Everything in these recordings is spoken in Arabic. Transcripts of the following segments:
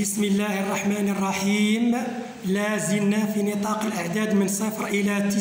بسم الله الرحمن الرحيم. لا زلنا في نطاق الأعداد من 0 إلى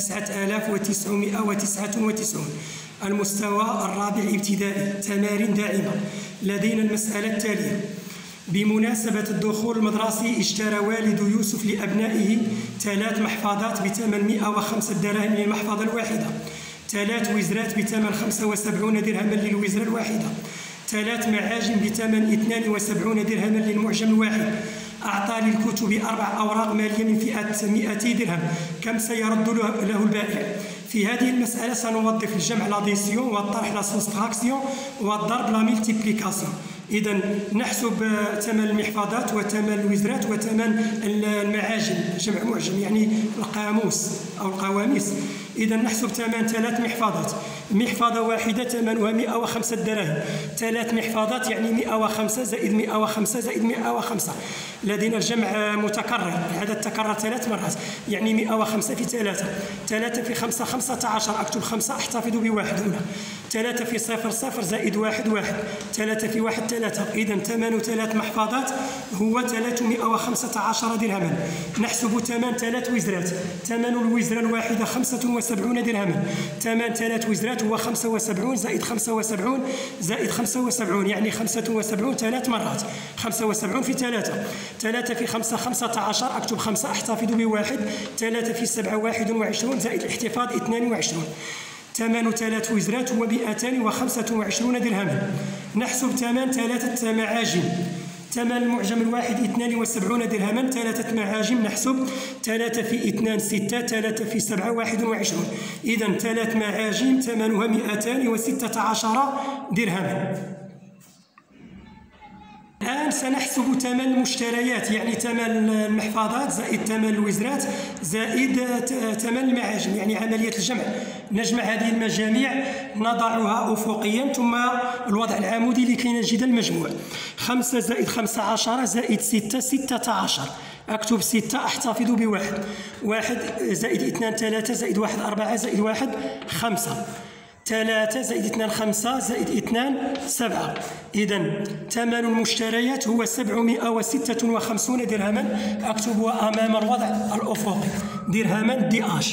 9999. المستوى الرابع ابتدائي. تمارين داعمة. لدينا المسألة التالية: بمناسبة الدخول المدرسي اشترى والد يوسف لأبنائه 3 محفظات بثمن 105 دراهم للمحفظة الواحدة، 3 وزرات بثمن 75 درهما للوزرة الواحدة، 3 معاجم بثمن 72 درهما للمعجم الواحد. أعطى للكتب 4 أوراق مالية من فئة 200 درهم، كم سيرد له البائع؟ في هذه المسألة سنوظف الجمع لاديسيون والطرح لا سوستراكسيون والضرب لا ملتيبليكاسيون. إذا نحسب ثمن المحفظات وثمن الوزرات وثمن المعاجم، جمع معجم يعني القاموس أو القواميس. إذا نحسب ثمن 3 محفظات. محفظة واحدة ثمنها 105 دراهم، 3 محفظات يعني 105 زائد 105 زائد 105. لدينا الجمع متكرر، العدد تكرر 3 مرات، يعني 105 في 3، 3 في 5 15. أكتب 5 أحتفظ بواحد هنا. 3 في 0 0 زائد 1 1، 3 في 1 3. إذا ثمن 3 محفظات هو 315 درهما. نحسب ثمن 3 وزرات. ثمن الوزرة الواحدة 75 درهما. ثمن 3 وزرات هو 75 زائد 75 زائد 75، يعني 75 3 مرات. 75 في 3. 3 في 5 15. أكتب 5 أحتفظ بواحد. 3 في 7 21 زائد الاحتفاظ 22. ثمن 3 وزرات هو 225 درهما. نحسب ثمن 3 معاجم. ثمن المعجم الواحد 72 درهما. 3 معاجم نحسب 3 في 2 6، 3 في 7 21. إذا 3 معاجم ثمنها 216 درهما. الآن سنحسب ثمن المشتريات، يعني ثمن المحفظات زائد ثمن الوزرات زائد ثمن المعاجم، يعني عملية الجمع. نجمع هذه المجاميع، نضعها أفقيا ثم الوضع العمودي لكي نجد المجموع. 5 زائد 15 زائد 6 16. أكتب 6 أحتفظ بواحد. 1 زائد 2 3 زائد 1 4 زائد 1 5. 3 زائد 2 5 زائد 2 7. إذا ثمن المشتريات هو 756 درهما. أكتبها أمام الوضع الأفقي، درهما دي آش.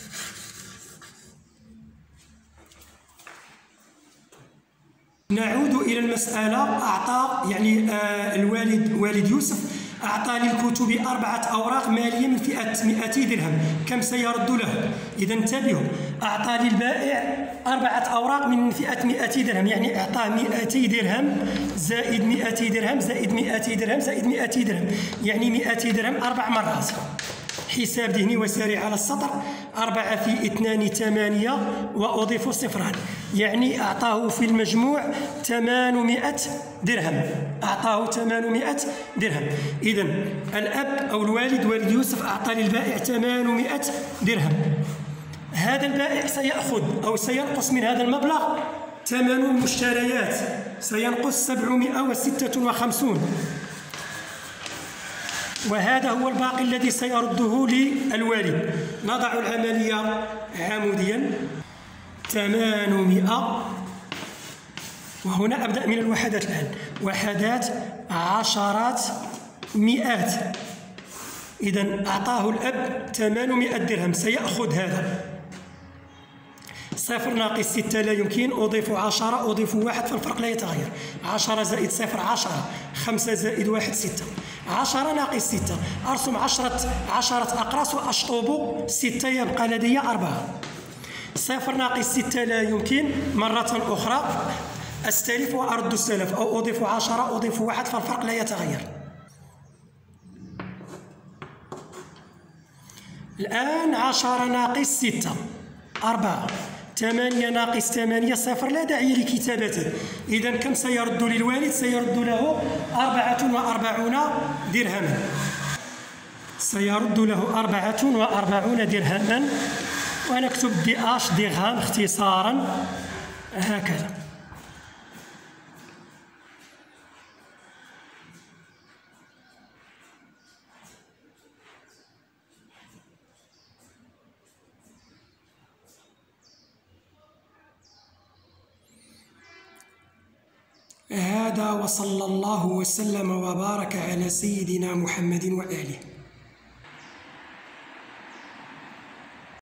نعود إلى المسألة. أعطى يعني والد يوسف أعطى للكتب 4 أوراق مالية من فئة 200 درهم، كم سيرد له؟ إذا انتبهوا، أعطى للبائع 4 أوراق من فئة 200 درهم، يعني أعطاه 200 درهم زائد 200 درهم زائد 200 درهم زائد 200 درهم، يعني 200 درهم 4 مرات. حساب ذهني وسريع على السطر. 4 في 2 8 وأضيف صفران، يعني أعطاه في المجموع 800 درهم. أعطاه 800 درهم. إذا الأب أو الوالد والد يوسف أعطى للبائع 800 درهم. هذا البائع سيأخذ أو سينقص من هذا المبلغ ثمن المشتريات، سينقص 756، وهذا هو الباقي الذي سيرده للوالد. نضع العملية عموديا. 800، وهنا أبدأ من الوحدات الآن. وحدات، عشرات، مئات. إذا أعطاه الأب 800 درهم، سيأخذ هذا. 0 ناقص 6 لا يمكن. أضيف 10 أضيف 1 فالفرق لا يتغير. 10 زائد 0 10. 5 زائد 1 6. 10 ناقص 6. أرسم 10 أقراص وأشطب 6، يبقى لدي 4. 0 ناقص 6 لا يمكن. مرة أخرى أستلف وأرد السلف، أو أضيف 10 أضيف 1 فالفرق لا يتغير. الآن 10 ناقص 6 4. 8 ناقص 8 0، لا داعي لكتابته. إذا كم سيرد للوالد؟ سيرد له 44 درهما. سيرد له 44 درهما، ونكتب دي آش درهم اختصارا هكذا. هذا وصلى الله وسلم وبارك على سيدنا محمد وآله.